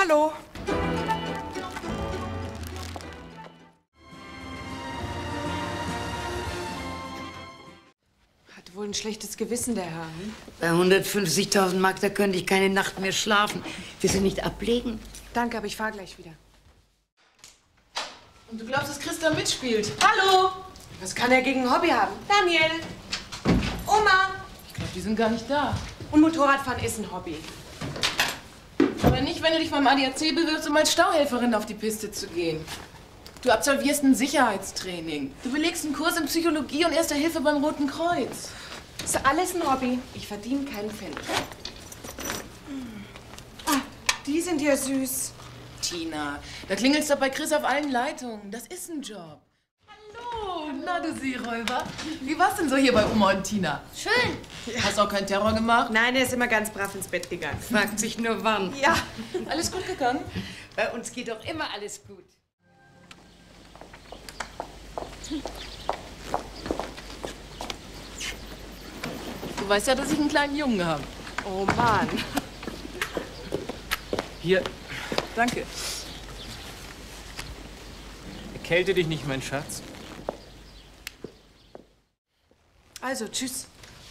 Hallo. Hat wohl ein schlechtes Gewissen, der Herr. Hm? Bei 150.000 Mark, da könnte ich keine Nacht mehr schlafen. Willst du nicht ablegen? Danke, aber ich fahre gleich wieder. Und du glaubst, dass Christa mitspielt? Hallo! Was kann er gegen ein Hobby haben? Daniel! Oma! Ich glaube, die sind gar nicht da. Und Motorradfahren ist ein Hobby. Aber nicht, wenn du dich beim ADAC bewirbst, um als Stauhelferin auf die Piste zu gehen. Du absolvierst ein Sicherheitstraining. Du belegst einen Kurs in Psychologie und Erster Hilfe beim Roten Kreuz. Das ist alles ein Hobby. Ich verdiene keinen Pfennig. Ah, die sind ja süß. Tina, da klingelst du bei Chris auf allen Leitungen. Das ist ein Job. Hallo, na du Seeräuber. Wie war's denn so hier bei Oma und Tina? Schön. Hast auch keinen Terror gemacht? Nein, er ist immer ganz brav ins Bett gegangen. Fragt sich nur wann. Ja. Alles gut gegangen? Bei uns geht doch immer alles gut. Du weißt ja, dass ich einen kleinen Jungen habe. Oh Mann. Hier, Danke. erkälte dich nicht, mein Schatz. Also, tschüss.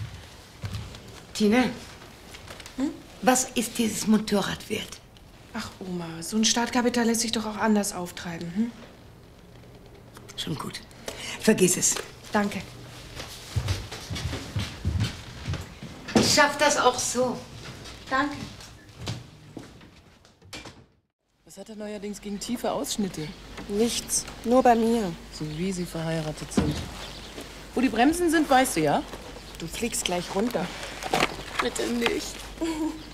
Tina, was ist dieses Motorrad wert? Ach, Oma, so ein Startkapital lässt sich doch auch anders auftreiben. Hm? Schon gut. Vergiss es. Danke. Ich schaff das auch so. Danke. Was hat er neuerdings gegen tiefe Ausschnitte? Nichts. Nur bei mir. So wie sie verheiratet sind. Wo die Bremsen sind, weißt du, ja? Du fliegst gleich runter. Bitte nicht.